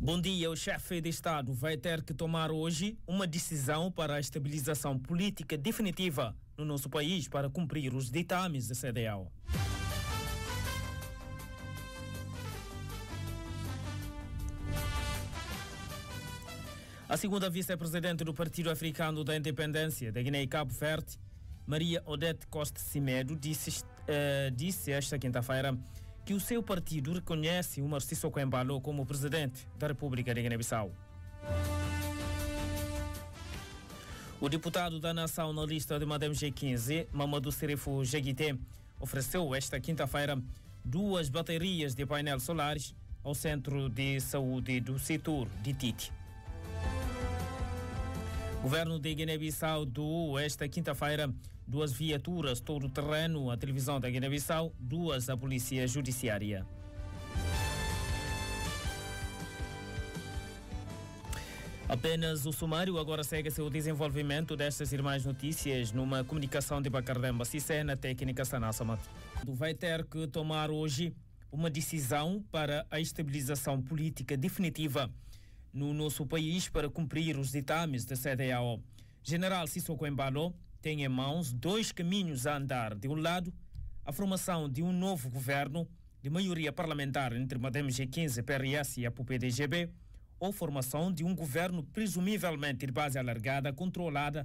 Bom dia. O chefe de Estado vai ter que tomar hoje uma decisão para a estabilização política definitiva no nosso país para cumprir os ditames da CEDEAO. A segunda vice-presidente do Partido Africano da Independência da Guiné e Cabo Verde, Maria Odete Costa Cimedo, disse esta quinta-feira que o seu partido reconhece Umar Sissoko Embalo como presidente da República de Guiné-Bissau. O deputado da Nação na lista de Madem G15, Mamadou Serifo Jeguité, ofereceu esta quinta-feira 2 baterias de painéis solares ao Centro de Saúde do Setor de Tite. O governo de Guiné-Bissau doou esta quinta-feira 2 viaturas todo-terreno à televisão da Guiné-Bissau, 2 à Polícia Judiciária. Apenas o sumário agora segue seu desenvolvimento destas irmãs notícias numa comunicação de Bacardemba Cissé na técnica Sanassamat. Vai ter que tomar hoje uma decisão para a estabilização política definitiva no nosso país para cumprir os ditames da CEDEAO. General Sissoko Embalo tem em mãos 2 caminhos a andar. De um lado, a formação de um novo governo de maioria parlamentar entre Madem G15, PRS e a PUPDGB, ou formação de um governo presumivelmente de base alargada controlado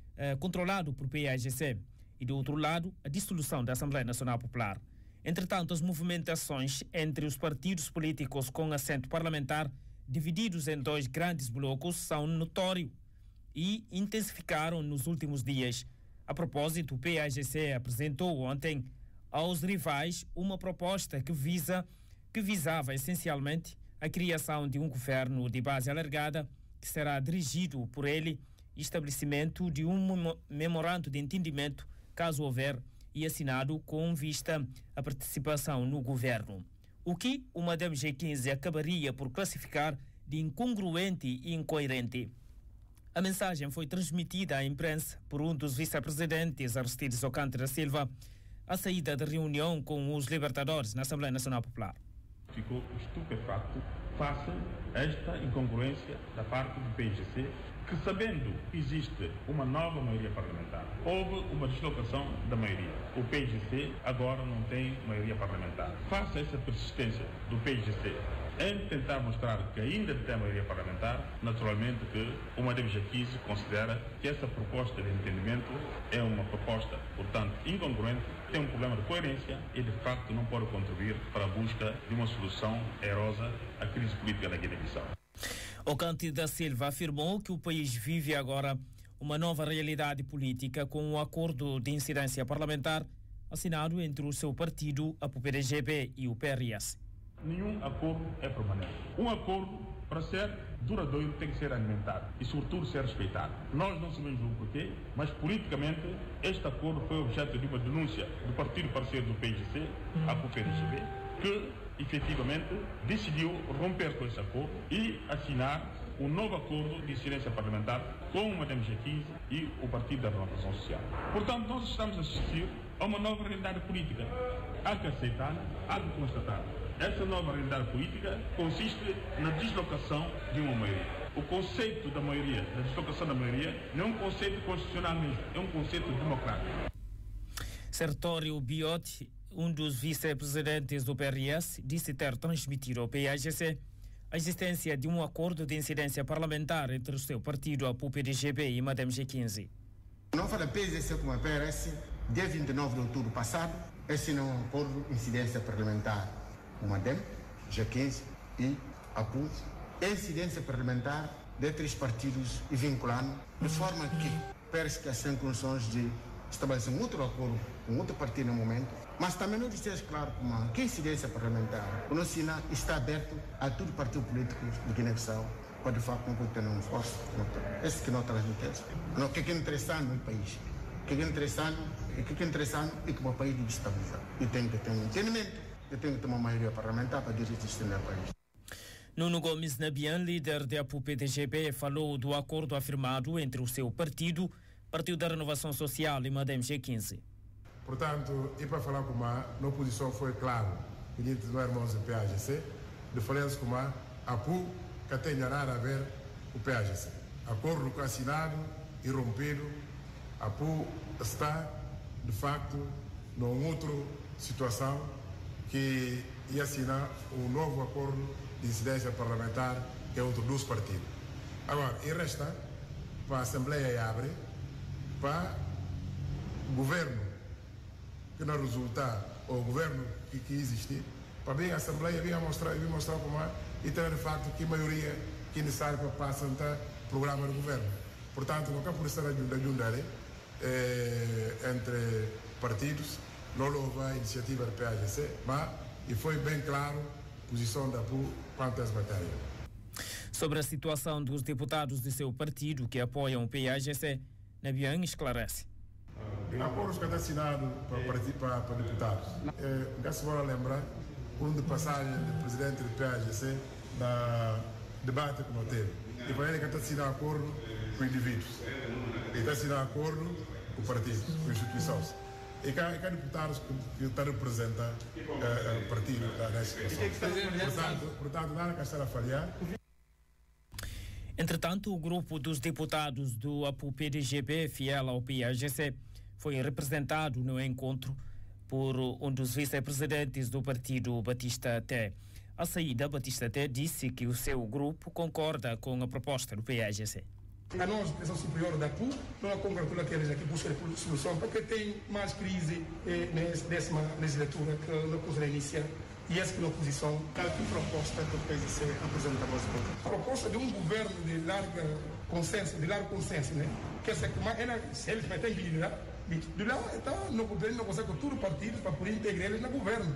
por PAGC. E do outro lado, a dissolução da Assembleia Nacional Popular. Entretanto, as movimentações entre os partidos políticos com assento parlamentar divididos em 2 grandes blocos são notórios e intensificaram nos últimos dias. A propósito, o PAGC apresentou ontem aos rivais uma proposta que visava essencialmente a criação de um governo de base alargada que será dirigido por ele e estabelecimento de um memorando de entendimento, caso houver, e assinado com vista à participação no governo. O que o Madem G15 acabaria por classificar de incongruente e incoerente. A mensagem foi transmitida à imprensa por um dos vice-presidentes, Aristides Alcântara Silva, à saída da reunião com os libertadores na Assembleia Nacional Popular. Ficou estupefacto face a esta incongruência da parte do PIGC, que sabendo que existe uma nova maioria parlamentar, houve uma deslocação da maioria. O PIGC agora não tem maioria parlamentar. Face a essa persistência do PIGC em tentar mostrar que ainda tem maioria parlamentar, naturalmente que o Madem G15 considera que essa proposta de entendimento é uma proposta, portanto, incongruente, tem um problema de coerência e, de facto, não pode contribuir para a busca de uma solução erosa à crise política da Guiné-Bissau. Alcântara da Silva afirmou que o país vive agora uma nova realidade política com um acordo de incidência parlamentar assinado entre o seu partido, a PUPDGB, e o PRS. Nenhum acordo é permanente. Um acordo, para ser duradouro, tem que ser alimentado e, sobretudo, ser respeitado. Nós não sabemos o porquê, mas politicamente este acordo foi objeto de uma denúncia do partido parceiro do PIGC, a PUPDGB, que efetivamente decidiu romper com esse acordo e assinar um novo acordo de incidência parlamentar com o Madem G15 e o Partido da Renovação Social. Portanto, nós estamos a assistir a uma nova realidade política. Há que aceitar, há que constatar. Essa nova realidade política consiste na deslocação de uma maioria. O conceito da maioria, da deslocação da maioria, não é um conceito constitucional mesmo, é um conceito democrático. Sertório Biotti, um dos vice-presidentes do PRS, disse ter transmitido ao PAGC a existência de um acordo de incidência parlamentar entre o seu partido, a PUPDGB, e Madem G15. Não fala PSDC como a PRS, dia 29 de outubro passado, assinou um acordo de incidência parlamentar com o Madem, G15 e a PUD, incidência parlamentar de 3 partidos e vinculando, de forma que PRS que tem condições de estabelecer um outro acordo com outro partido no momento, mas também não dizer claro como que incidência parlamentar. O nosso Sina está aberto a todo partido político de Guiné-Bissau para de facto não ter um esforço. Esse que não transmite. O que é interessante no país, o que é interessante é que o país deve estabilizar. E tem que ter um entendimento, e tem que ter uma maioria parlamentar para dirigir o sistema do país. Nuno Gomes Nabian, líder da PUPDGB, falou do acordo afirmado entre o seu partido, Partido da Renovação Social, e Madem G15. Portanto, e para falar com a posição foi clara, diante dos irmãos do PAGC, de falar com a PU que tenha nada a ver com o PAGC. Acordo que assinado e rompido está, de facto, numa outra situação que ia assinar um novo acordo de incidência parlamentar que é entre dois partidos. Agora, e resta para a Assembleia abre para o governo que não resultar, ou o governo que existe, para bem a Assembleia vir mostrar como é, e ter de facto que a maioria que é necessária para apresentar o programa do governo. Portanto, não há por estar ajudar entre partidos, não houve a iniciativa do PAGC, mas e foi bem claro a posição da PU quanto a essa matéria. Sobre a situação dos deputados de seu partido que apoiam o PAGC, Nabian esclarece. Acordos que está assinado para deputados. Já se vai lembrar de passagem do presidente do PAGC na debate que não teve. E para ele que está assinado acordo com indivíduos. E está assinado acordo com partidos, com instituições. E cá deputados que estão representando o partido nessa situação. Portanto, nada que estar a falhar. Entretanto, o grupo dos deputados do APU-PDGP, fiel ao PAGC, foi representado no encontro por um dos vice-presidentes do partido, Batista Té. À saída, Batista Té disse que o seu grupo concorda com a proposta do PAGC. A nós, direção superior da APU, não congratula aqueles que buscam a solução, porque tem mais crise nessa décima legislatura que não consegue iniciar. E essa é a oposição, a proposta que o PAGC apresenta a vossa conta. A proposta de um governo de largo consenso, né? Que essa se eles vai ter que liderar, de lá, então, no governo não consegue todos os partidos para poder integrar eles no governo.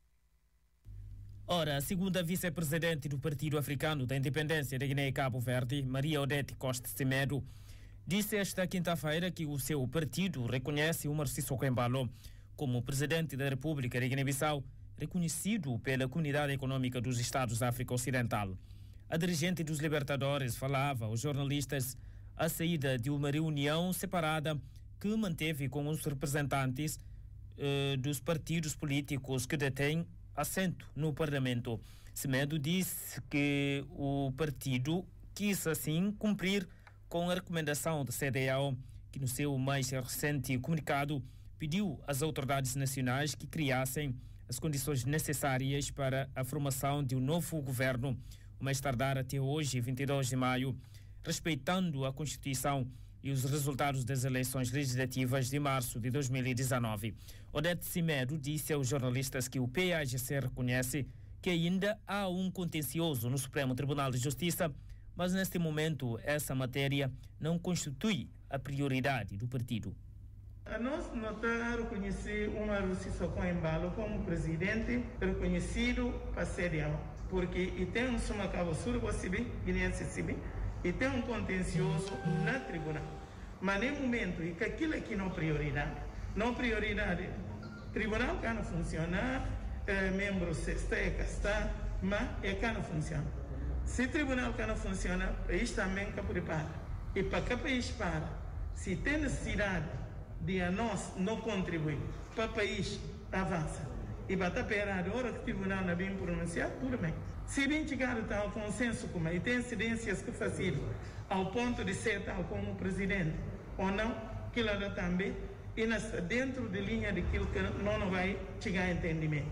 Ora, a segunda vice-presidente do Partido Africano da Independência da Guiné-Cabo Verde, Maria Odete Costa Semedo, disse esta quinta-feira que o seu partido reconhece Umar Sissoko Embalo como presidente da República da Guiné-Bissau, reconhecido pela Comunidade Econômica dos Estados da África Ocidental. A dirigente dos Libertadores falava aos jornalistas à saída de uma reunião separada que manteve com os representantes dos partidos políticos que detêm assento no Parlamento. Semedo disse que o partido quis, assim, cumprir com a recomendação da CEDEAO, que no seu mais recente comunicado pediu às autoridades nacionais que criassem as condições necessárias para a formação de um novo governo, o mais tardar até hoje, 22 de maio, respeitando a Constituição e os resultados das eleições legislativas de março de 2019. Odete Semedo disse aos jornalistas que o PAGC reconhece que ainda há um contencioso no Supremo Tribunal de Justiça, mas neste momento essa matéria não constitui a prioridade do partido. A nós não está a reconhecer Umar Sissoko Embalo como presidente reconhecido para a CEDEAO, porque tem um sumacabo surbo-cibi, guineense-cibi, e tem um contencioso na tribunal. Mas no momento em que aquilo aqui não prioridade, tribunal que não funciona, membros está, mas é que não funciona. Se tribunal que não funciona, o país também que prepara. E para que o país para, se tem necessidade de a nós não contribuir para o país avança e bater perado a hora que o tribunal não bem pronunciado, tudo bem. Se bem chegar ao consenso como e tem incidências que facilitam ao ponto de ser tal como o presidente ou não, que lá também e dentro de linha daquilo que não vai chegar a entendimento.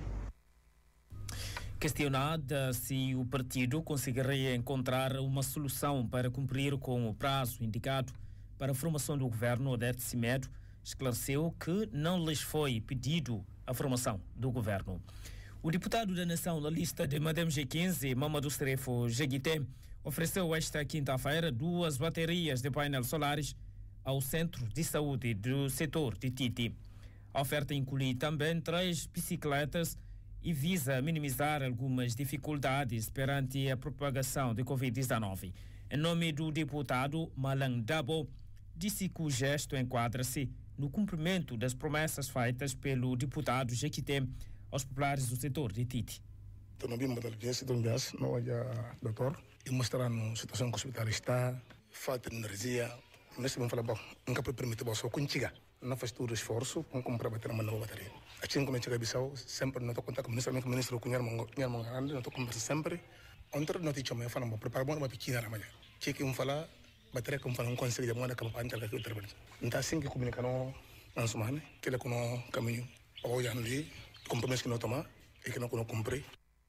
Questionada se o partido conseguiria encontrar uma solução para cumprir com o prazo indicado para a formação do governo, Odete Semedo esclareceu que não lhes foi pedido a formação do governo. O deputado da Nação na lista de Madem G15, Mamadou Serefo Jeguité, ofereceu esta quinta-feira 2 baterias de painéis solares ao Centro de Saúde do setor de Titi. A oferta inclui também 3 bicicletas e visa minimizar algumas dificuldades perante a propagação de Covid-19. Em nome do deputado Malang Dabo, disse que o gesto enquadra-se no cumprimento das promessas feitas pelo deputado Jequité aos populares do setor de Titi. Não vimos da urgência, não olha doutor, e mostrar a situação que o hospital está, falta de energia. Neste momento, fala, nunca pode permitir você contigo. Não faz todo o esforço para comprar uma nova bateria. Assim como a gente Bissau, sempre não estou contato com o ministro Cunhar Mangandi, não estou conversando sempre. Ontem nós tínhamos falado uma preparação uma pequena na manhã. Tinha que falar, bater com falar conselho de moda campanha que eu trabalho. Então assim que comunicamos na semana, que ele com o caminho para hoje ali, compromisso que não tomar e que não cumprir.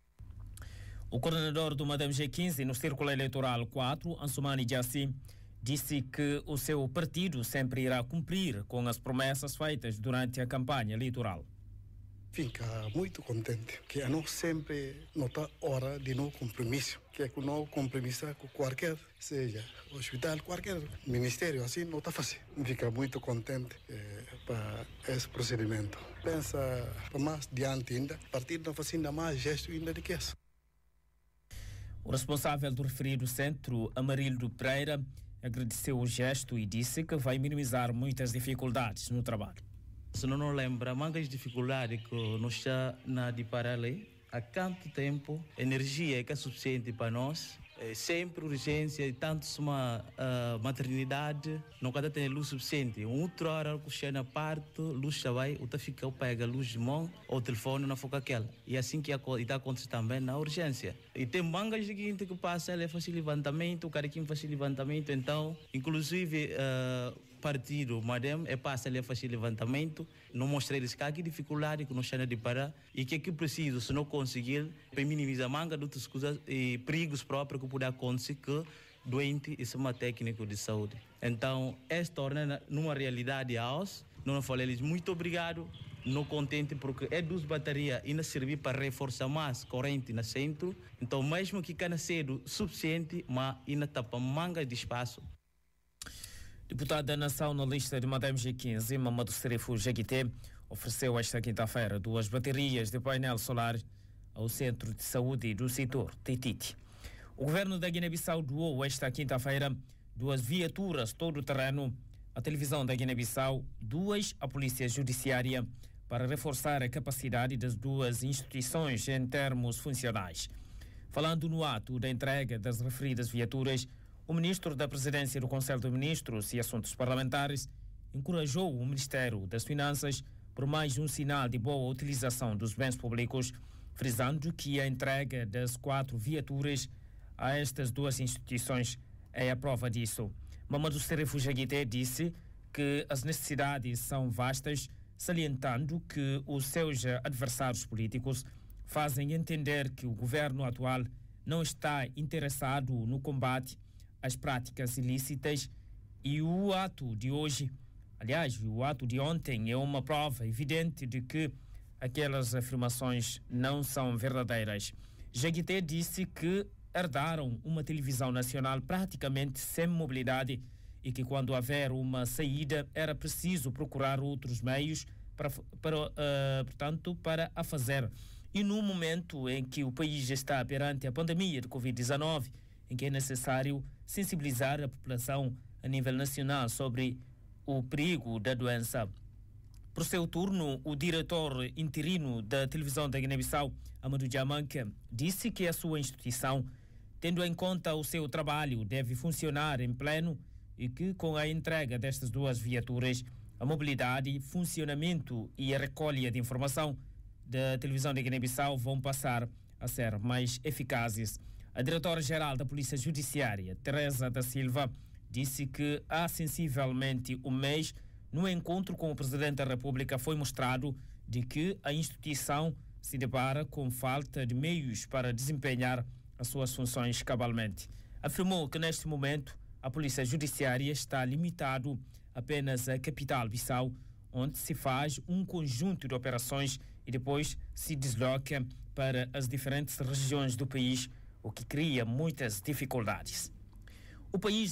O coordenador do Madame G15 no Círculo Eleitoral 4, Ansumani Jassi, disse que o seu partido sempre irá cumprir com as promessas feitas durante a campanha eleitoral. Fica muito contente que a nós sempre nota hora de novo compromisso, que é que não compromisso com qualquer, seja hospital, qualquer ministério, assim não está fácil. Fica muito contente para esse procedimento. Pensa para mais diante ainda, o partido não faz ainda mais gesto ainda de que isso. O responsável do referido centro, Amarildo Pereira, agradeceu o gesto e disse que vai minimizar muitas dificuldades no trabalho. Se não lembra, mangas dificuldades que nós está na de paralelo há quanto tempo, energia que é suficiente para nós, sempre urgência e tanto uma maternidade, não cada tem luz suficiente. Outra hora que chega na parte, luz já vai, outra fica pega luz de mão ou telefone na foca aquela. E assim que está acontecendo também na urgência. E tem mangas seguinte que passa, ele faz levantamento, o cara que faz levantamento, então, inclusive partido, madame, passa ali a fazer levantamento, não mostra eles que dificuldade que nós temos de parar e que é preciso, se não conseguir, para minimizar manga de outras coisas e perigos próprios que podem acontecer que doente e uma técnico de saúde. Então, isso torna numa realidade a nós, não falei eles muito obrigado, não contente porque é duas baterias e não servir para reforçar mais corrente no centro, então mesmo que canha cedo suficiente, mas ainda tapa manga de espaço. Deputado da Nação na lista de Madame G15, Mamadou Serifo Jaguité, ofereceu esta quinta-feira 2 baterias de painel solar ao Centro de Saúde do setor Tetiti. O governo da Guiné-Bissau doou esta quinta-feira 2 viaturas todo-terreno à televisão da Guiné-Bissau, 2 à Polícia Judiciária, para reforçar a capacidade das 2 instituições em termos funcionais. Falando no ato da entrega das referidas viaturas, o ministro da Presidência do Conselho de Ministros e Assuntos Parlamentares encorajou o Ministério das Finanças por mais um sinal de boa utilização dos bens públicos, frisando que a entrega das 4 viaturas a estas 2 instituições é a prova disso. Mamadou Serifo Jaguité disse que as necessidades são vastas, salientando que os seus adversários políticos fazem entender que o governo atual não está interessado no combate às práticas ilícitas e o ato de hoje, aliás, o ato de ontem é uma prova evidente de que aquelas afirmações não são verdadeiras. Jaguité disse que herdaram uma televisão nacional praticamente sem mobilidade e que quando houver uma saída era preciso procurar outros meios portanto, para a fazer. E no momento em que o país está perante a pandemia de Covid-19, em que é necessário sensibilizar a população a nível nacional sobre o perigo da doença. Por seu turno, o diretor interino da televisão da Guiné-Bissau, Amadou Diamanka, disse que a sua instituição, tendo em conta o seu trabalho, deve funcionar em pleno e que com a entrega destas 2 viaturas, a mobilidade, funcionamento e a recolha de informação da televisão da Guiné-Bissau vão passar a ser mais eficazes. A diretora-geral da Polícia Judiciária, Teresa da Silva, disse que há sensivelmente um mês, no encontro com o Presidente da República, foi mostrado de que a instituição se depara com falta de meios para desempenhar as suas funções cabalmente. Afirmou que neste momento a Polícia Judiciária está limitado apenas à capital Bissau, onde se faz um conjunto de operações e depois se desloca para as diferentes regiões do país, o que cria muitas dificuldades. O país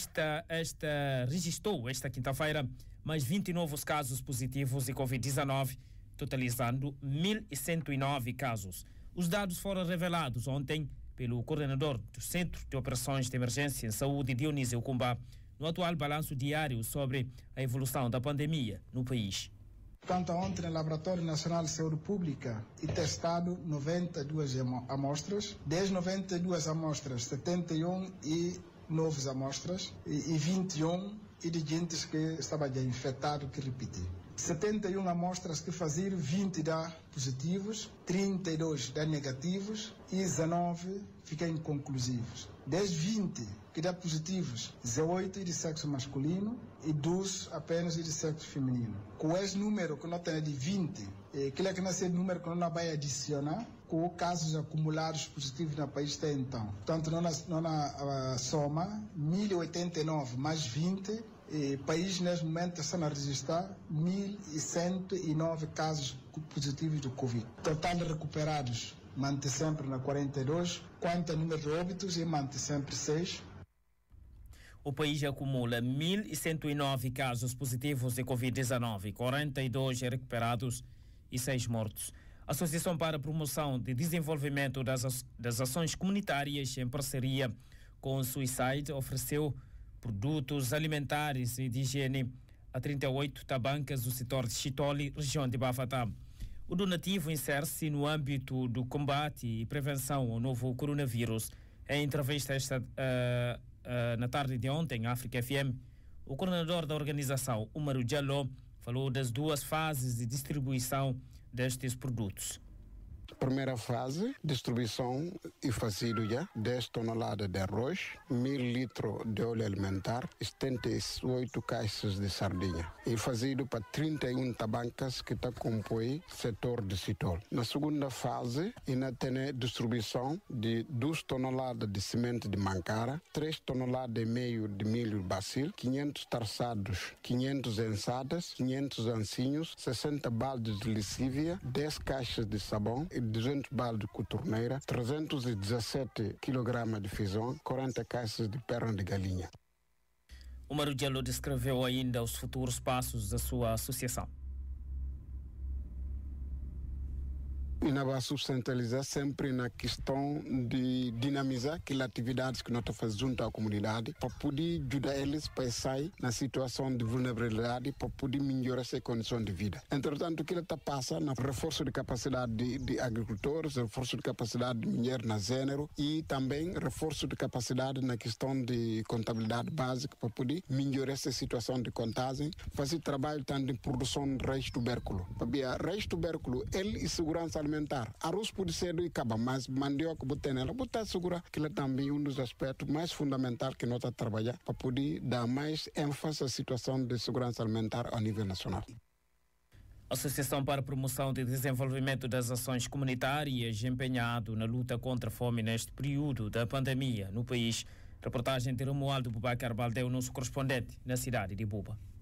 registrou esta quinta-feira mais 20 novos casos positivos de Covid-19, totalizando 1.109 casos. Os dados foram revelados ontem pelo coordenador do Centro de Operações de Emergência em Saúde, Dionísio Kumba, no atual balanço diário sobre a evolução da pandemia no país. Quanto a ontem, no Laboratório Nacional de Saúde Pública, e testado 92 amostras, 92 amostras, 71 e novas amostras e 21 e de gente que estava já infectado que repetir. 71 amostras que faziam 20 dá positivos, 32 dá negativos e 19 ficam inconclusivos. Das 20 que dá positivos, 18 de sexo masculino e 12 apenas de sexo feminino. Com esse número que nós temos de 20, aquele que nasce número que nós vai adicionar, com casos acumulados positivos no país até então. Portanto, nós soma 1089 mais 20, o país nesse momento está a registrar 1.109 casos positivos do Covid. Total de recuperados mantém sempre na 42, quanto ao número de óbitos, mantém sempre 6. O país acumula 1.109 casos positivos de Covid-19, 42 recuperados e 6 mortos. A Associação para a Promoção de Desenvolvimento das Ações Comunitárias, em parceria com o Suicide, ofereceu produtos alimentares e de higiene a 38 tabancas do setor de Chitoli, região de Bafatá. O donativo insere-se no âmbito do combate e prevenção ao novo coronavírus. Em entrevista na tarde de ontem, à África FM, o coordenador da organização, Umaru Diallo, falou das duas fases de distribuição destes produtos. Primeira fase, distribuição e fazido já 10 toneladas de arroz, 1.000 litros de óleo alimentar, 78 caixas de sardinha. E fazido para 31 tabancas que está compõe setor de Chitoli. Na segunda fase, ainda tem distribuição de 2 toneladas de semente de mancara, 3 toneladas e meio de milho bacil, 500 tarçados, 500 ensadas, 500 ancinhos, 60 baldes de lixívia, 10 caixas de sabão, 200 baldes de coturneira, 317 kg de feijão, 40 caixas de perna de galinha. O Umaru Diallo descreveu ainda os futuros passos da sua associação. E nós vamos subcentralizar sempre na questão de dinamizar aquelas atividades que nós fazemos junto à comunidade para poder ajudar eles para sair na situação de vulnerabilidade, para poder melhorar essa condição de vida. Entretanto, o que está passando no reforço de capacidade de agricultores, reforço de capacidade de mulheres na gênero e também reforço de capacidade na questão de contabilidade básica para poder melhorar essa situação de contagem, fazer trabalho tanto de produção de raiz tubérculo. Para raiz tubérculo, ele e segurança alimentar. Arroz pode ser do Icaba, mas mandioca botar nela, botar segura que é também um dos aspectos mais fundamentais que nós estamos a trabalhar para poder dar mais ênfase à situação de segurança alimentar a nível nacional. A Associação para a Promoção de Desenvolvimento das Ações Comunitárias, empenhado na luta contra a fome neste período da pandemia no país. Reportagem de Romualdo Bubacar Baldeu, nosso correspondente na cidade de Buba.